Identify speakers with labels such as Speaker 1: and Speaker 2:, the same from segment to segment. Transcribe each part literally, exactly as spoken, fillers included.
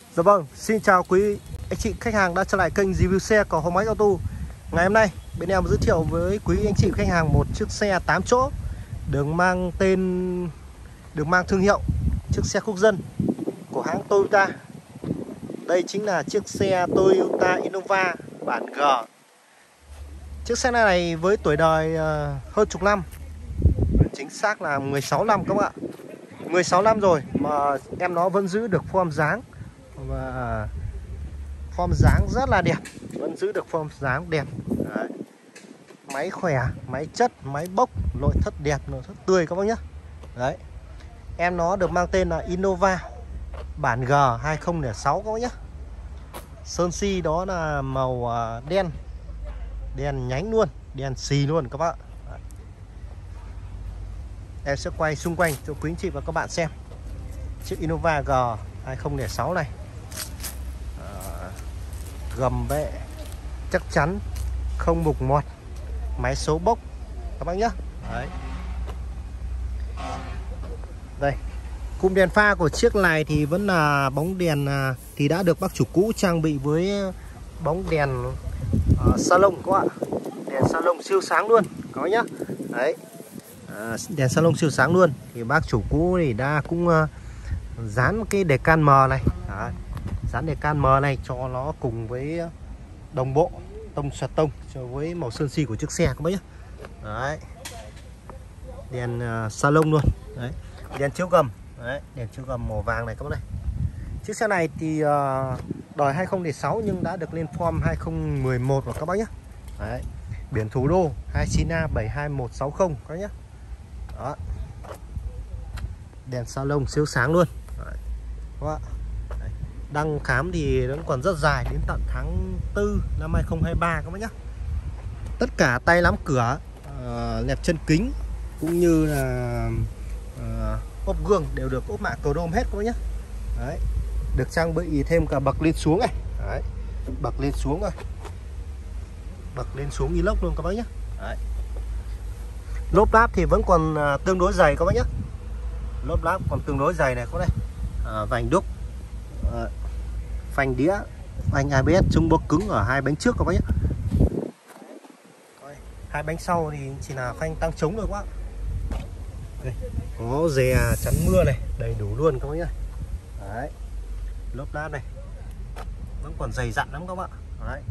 Speaker 1: Dạ vâng, xin chào quý anh chị khách hàng đã trở lại kênh review xe của Hồng Ánh Auto. Ngày hôm nay bên em giới thiệu với quý anh chị khách hàng một chiếc xe tám chỗ được mang tên được mang thương hiệu chiếc xe quốc dân của hãng Toyota. Đây chính là chiếc xe Toyota Innova bản G. Chiếc xe này với tuổi đời hơn chục năm, chính xác là mười sáu năm các bạn ạ. mười sáu năm rồi mà em nó vẫn giữ được form dáng và form dáng rất là đẹp, vẫn giữ được form dáng đẹp. Đấy. Máy khỏe, máy chất, máy bốc, nội thất đẹp, nội thất tươi các bác nhé. Đấy. Em nó được mang tên là Innova bản G hai không không sáu các bác nhé. Sơn si đó là màu đen, đen nhánh luôn, đen xì luôn các bác. Đấy. Em sẽ quay xung quanh cho quý anh chị và các bạn xem chiếc Innova G hai không không sáu này. Gầm bệ chắc chắn, không mục mọt, máy số bốc các bác nhé. Đấy. Đây, cụm đèn pha của chiếc này thì vẫn là bóng đèn thì đã được bác chủ cũ trang bị với bóng đèn uh, salon các bạn. Đèn salon siêu sáng luôn các bác nhé. Đấy. À, đèn salon siêu sáng luôn. Thì bác chủ cũ thì đã cũng uh, dán cái đề can mờ này. Đấy. Dán đề can mờ này cho nó cùng với đồng bộ tông xoẹt tông cho với màu sơn si của chiếc xe các bác nhé. Đấy. Đèn uh, salon luôn. Đấy. Đèn chiếu gầm. Đấy. Đèn chiếu gầm màu vàng này các bác này. Chiếc xe này thì uh, đời hai không không sáu nhưng đã được lên form hai không một một rồi các bác nhé. Đấy. Biển thủ đô hai chín A bảy hai một sáu không các bác nhé. Đó. Đèn salon siêu sáng luôn. Đấy. Đó. Đăng khám thì vẫn còn rất dài đến tận tháng tư năm hai không hai ba các bác nhé. Tất cả tay nắm cửa, uh, lẹp chân kính cũng như là uh, ốp gương đều được ốp mạ chrome hết các bác nhé. Đấy. Được trang bị thêm cả bậc lên xuống này. Đấy. Bậc lên xuống rồi. Bậc lên xuống inox luôn các bác nhé. Đấy. Lốp láp thì vẫn còn uh, tương đối dày các bác nhé. Lốp láp còn tương đối dày này các bác này. Uh, vành đúc, uh, phanh đĩa, phanh a bê ét trung bốc cứng ở hai bánh trước các bác nhé. Hai bánh sau thì chỉ là phanh tăng trống thôi quá. Đây, có dè chắn mưa này, đầy đủ luôn các bác nhé. Đấy. Lốp lát này vẫn còn dày dặn lắm các bạn. Đấy.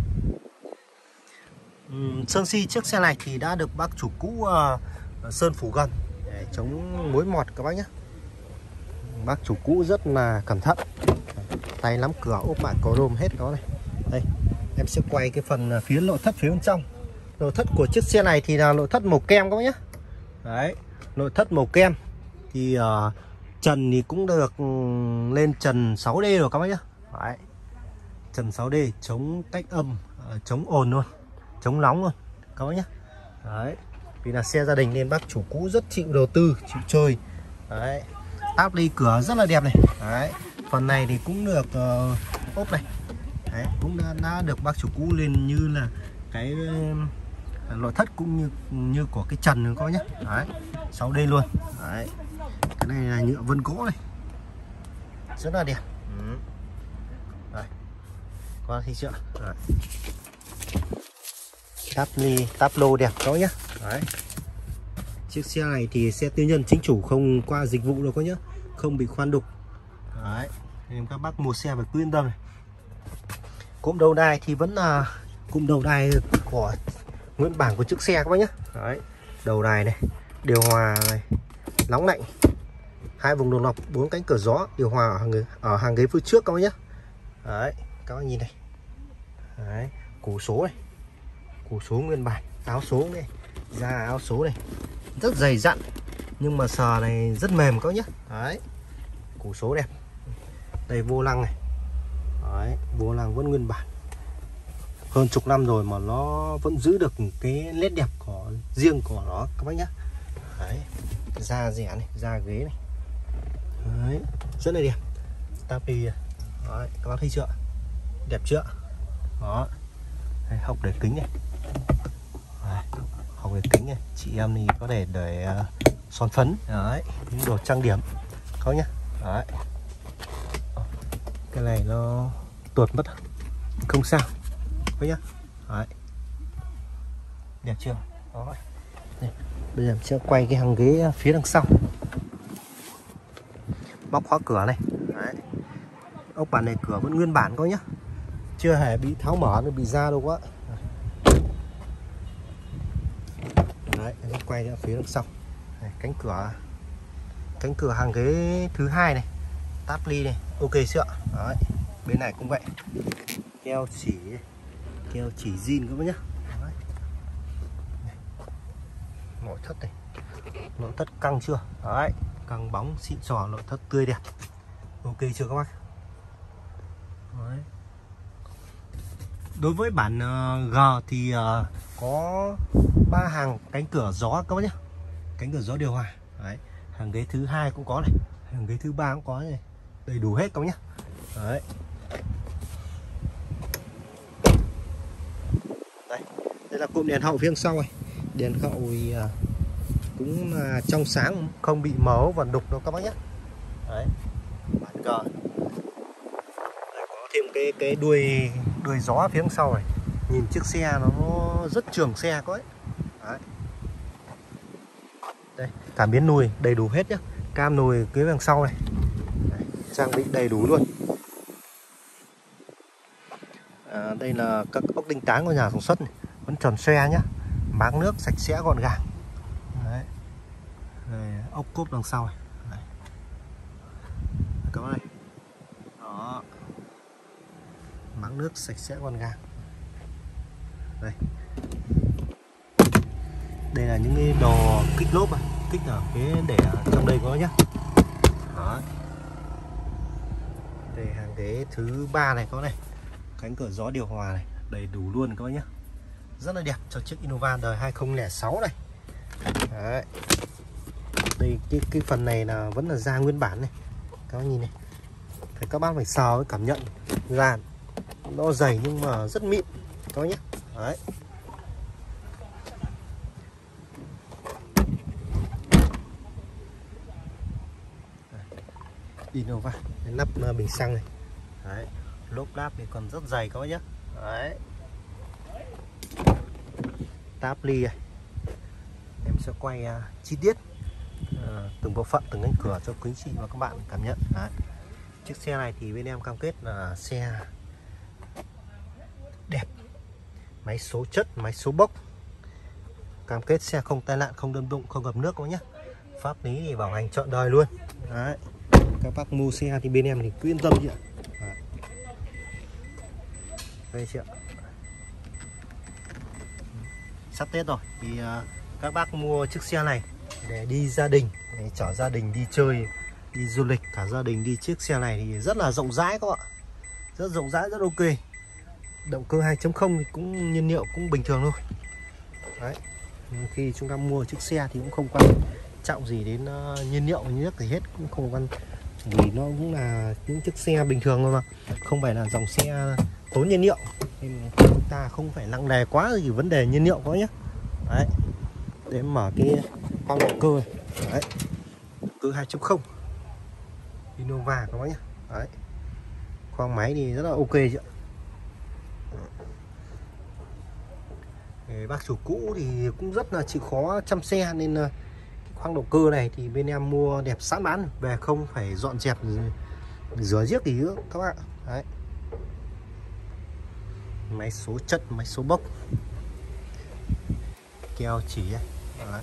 Speaker 1: Uhm, sơn si chiếc xe này thì đã được bác chủ cũ uh, sơn phủ gần để chống mối mọt các bác nhé. Bác chủ cũ rất là cẩn thận. Tay nắm cửa ốp mạ chrome hết đó này. Đây, em sẽ quay cái phần phía nội thất phía bên trong. Nội thất của chiếc xe này thì là nội thất màu kem các bác nhé. Đấy, nội thất màu kem. Thì uh, trần thì cũng được lên trần sáu D rồi các bác nhé. Đấy. Trần sáu D chống cách âm, uh, chống ồn luôn, chống nóng luôn các bác nhé. Đấy. Vì là xe gia đình nên bác chủ cũ rất chịu đầu tư, chịu chơi. Đấy. Áp ly cửa rất là đẹp này. Đấy. Phần này thì cũng được uh, ốp này. Đấy, cũng đã, đã được bác chủ cũ lên như là cái uh, nội thất cũng như như của cái trần có nhé. Đấy, sáu D luôn. Đấy. Cái này là nhựa vân gỗ này. Rất là đẹp. Ừ. Đấy. Qua thấy chưa? Đấy. Táp ly, táp lô đẹp đó nhé. Đấy. Chiếc xe này thì xe tư nhân chính chủ không qua dịch vụ đâu có nhé. Không bị khoan đục. Đấy, nên các bác mua xe phải cứ yên tâm này. Cụm đầu đài thì vẫn là cụm đầu đài của nguyên bản của chiếc xe các bác nhé. Đấy, đầu đài này, điều hòa này, nóng lạnh, hai vùng độc lập, bốn cánh cửa gió, điều hòa ở hàng ghế, ở hàng ghế phía trước các bác nhé. Đấy, các bác nhìn này. Đấy, củ số này, củ số nguyên bản, áo số này, da áo số này, rất dày dặn nhưng mà sờ này rất mềm các bác nhé. Đấy. Củ số đẹp. Đây vô lăng này. Đấy, vô lăng vẫn nguyên bản. Hơn chục năm rồi mà nó vẫn giữ được cái nét đẹp của riêng của nó các bác nhé. Đấy, da rẻ này, da ghế này. Đấy, rất là đẹp. Táp đi. Đấy, các bác thấy chưa? Đẹp chưa? Đó. Đây, hộc để kính này. Đấy, hộc để kính này. Chị em thì có thể để uh, son phấn. Đấy, những đồ trang điểm. Không nhá. Đấy. Cái này nó tuột mất, không sao đấy nhá. Đấy. Đẹp chưa? Đó. Đây. Bây giờ sẽ quay cái hàng ghế phía đằng sau. Móc khóa cửa này. Đấy. Ốc bản này cửa vẫn nguyên bản coi nhá, chưa hề bị tháo mở nó bị ra đâu quá. Đấy, em quay ra phía đằng sau. Đây, cánh cửa cánh cửa hàng ghế thứ hai này, táp ly này, ok chưa? Đấy, bên này cũng vậy, keo chỉ keo chỉ zin các bác nhá. Đấy. Nội thất này, nội thất căng chưa? Đấy, căng bóng xịn sò, nội thất tươi đẹp, ok chưa các bác? Đấy. Đối với bản uh, G thì uh, có ba hàng cánh cửa gió các bác nhé, cánh cửa gió điều hòa. Đấy. Hàng ghế thứ hai cũng có này, hàng ghế thứ ba cũng có này, đầy đủ hết các bác nhé. Đấy. Đây, đây là cụm đèn hậu phía sau này, đèn hậu thì, uh, cũng uh, trong sáng, không bị mờ và đục đâu các bác nhé. Đấy. Bản G thêm cái cái đuôi đuôi gió phía sau này, nhìn chiếc xe nó rất trường xe có ấy. Đấy. Đây, cảm biến nùi đầy đủ hết nhá, cam nùi phía đằng sau này. Đấy, trang bị đầy đủ luôn. À, đây là các ốc đinh tán của nhà sản xuất này, vẫn tròn xe nhá, máng nước sạch sẽ gọn gàng. Đấy. Đây, ốc cốp đằng sau này. Đấy. Các bạn này. Đó. Máng nước sạch sẽ gọn gàng. Đây. Đây là những cái đồ kích lốp à, kích ở cái để ở trong đây có nhá. Đó. Đây hàng ghế thứ ba này có này, cánh cửa gió điều hòa này, đầy đủ luôn các bác nhá. Rất là đẹp cho chiếc Innova đời hai không không sáu này. Đấy. Đây cái cái phần này là vẫn là da nguyên bản này. Các bác nhìn này. Thì các bác phải sờ cảm nhận da nó dày nhưng mà rất mịn các bác nhé. Đấy. Innova, nắp bình xăng này. Đấy. Lốp đáp thì còn rất dày các bác nhé. Đấy. Táp ly này. Em sẽ quay uh, chi tiết uh, từng bộ phận, từng cánh cửa cho quý chị và các bạn cảm nhận. Đấy. Chiếc xe này thì bên em cam kết là xe đẹp, máy số chất, máy số bốc, cam kết xe không tai nạn, không đâm đụng, không ngập nước các nhé. Pháp lý thì bảo hành trọn đời luôn. Đấy. Các bác mua xe thì bên em thì cứ yên tâm chị ạ. Đấy. Đây chị ạ. Sắp Tết rồi thì uh, các bác mua chiếc xe này để đi gia đình, để chở gia đình đi chơi, đi du lịch, cả gia đình đi chiếc xe này thì rất là rộng rãi các bạn, rất rộng rãi, rất ok. Động cơ hai chấm không thì cũng nhiên liệu cũng bình thường thôi. Đấy. Nhưng khi chúng ta mua chiếc xe thì cũng không quan trọng gì đến uh, nhiên liệu như gì hết, cũng không quan, vì nó cũng là những chiếc xe bình thường thôi mà, không phải là dòng xe tốn nhiên liệu, nên chúng ta không phải nặng nề quá gì vấn đề nhiên liệu có nhé. Đấy. Để mở cái khoang động cơ này. Đấy. Động cơ hai chấm không Innova các bác nhé. Đấy. Khoang máy thì rất là ok chị ạ. Bác chủ cũ thì cũng rất là chịu khó chăm xe, nên cái khoang động cơ này thì bên em mua đẹp sẵn bán về, không phải dọn dẹp rửa giếc gì nữa các bạn. Đấy. Máy số chất, máy số bốc, keo chỉ ấy. Đấy.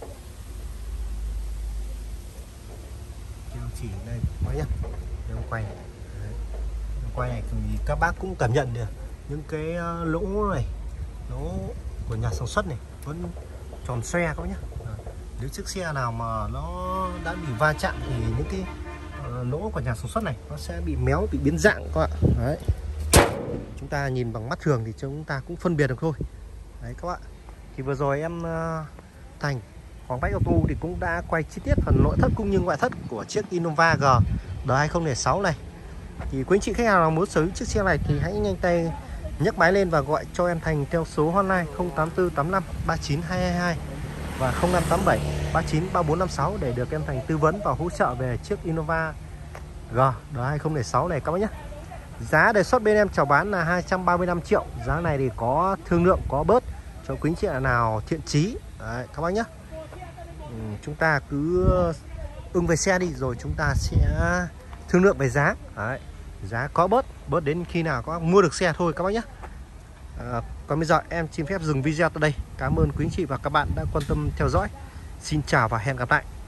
Speaker 1: Keo chỉ đây các nhá, em quay này. Đấy. Em quay này thì các bác cũng cảm nhận được những cái lỗ này, lỗ của nhà sản xuất này vẫn tròn xoe các nhá. Nếu chiếc xe nào mà nó đã bị va chạm thì những cái uh, lỗ của nhà sản xuất này nó sẽ bị méo, bị biến dạng các bạn. Đấy. Chúng ta nhìn bằng mắt thường thì chúng ta cũng phân biệt được thôi. Đấy các bạn. Thì vừa rồi em uh, Thành Hoàng Bách Auto thì cũng đã quay chi tiết phần nội thất cũng như ngoại thất của chiếc Innova G đời hai không không sáu này. Thì quý anh chị khách hàng nào muốn sở hữu chiếc xe này thì hãy nhanh tay nhấc máy lên và gọi cho em Thành theo số hotline không tám tư tám năm ba chín hai hai hai và không năm tám bảy ba chín ba bốn năm sáu để được em Thành tư vấn và hỗ trợ về chiếc Innova G đời hai không không sáu này các bác nhé. Giá đề xuất bên em chào bán là hai trăm ba mươi lăm triệu. Giá này thì có thương lượng, có bớt cho quý anh chị nào thiện chí. Đấy, các bác nhé. Ừ, chúng ta cứ ưng về xe đi rồi chúng ta sẽ thương lượng về giá. Đấy, giá có bớt, bớt đến khi nào các bác mua được xe thôi các bác nhé. À, còn bây giờ em xin phép dừng video tại đây. Cảm ơn quý anh chị và các bạn đã quan tâm theo dõi. Xin chào và hẹn gặp lại.